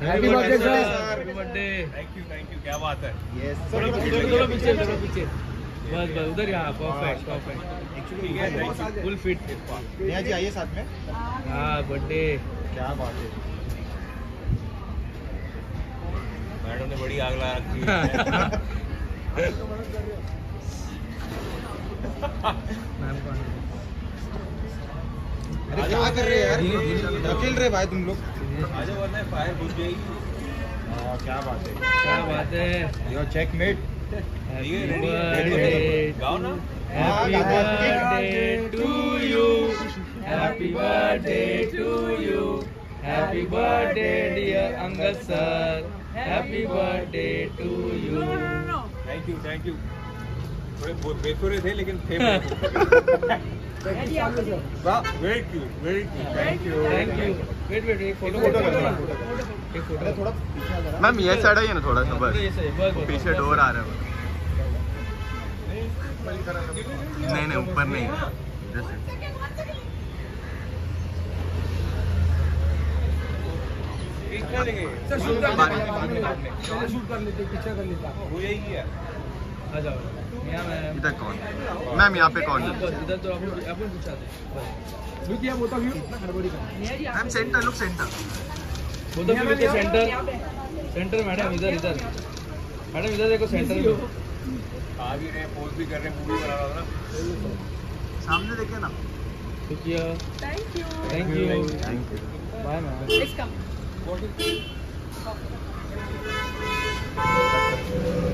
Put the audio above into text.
Happy birthday sir. Happy birthday. Thank you क्या बात है। यस थोड़ा पीछे बस उधर यहाँ परफेक्ट ठीक है फुल फिट। नेहा जी आइए साथ में। हाँ बर्थडे क्या बात है। मैडम ने बड़ी आग लगा रखी है। अरे क्या कर रहे हैं यार, अकेले रहे भाई तुम लोग। आज वरना फायर बुझ जाएगी। क्या बात है, क्या बात है। Your checkmate. हैप्पी बर्थडे गाओ ना। Happy birthday to you happy birthday to you happy birthday dear Angad sir happy birthday to you. Thank you थोड़े बेसुरे थे लेकिन थे। Very cute thank you. Wait एक फोटो थोड़ा मैम ये साइड आइए ना थोड़ा सा, बस बस पीछे डोर आ रहा है। नहीं ऊपर नहीं जैसे शूट कर लेते, पीछे कर लेता। वो यही किया। आ जाओ यहाँ मैं इधर कौन मैम, यहाँ पे कौन है इधर तो अपन पूछा थे किया बोता व्यू हड़बड़ी का। मैम? Centre look centre. वो तो फिर सेंटर मैडम इधर मैडम इधर देखो सेंटर में आ भी रहे पोस्ट भी कर रहे हैं, मूवी बना रहा था ना। सामने देखिए ना। शुक्रिया Thank you. Thank you bye ma'am. Please come.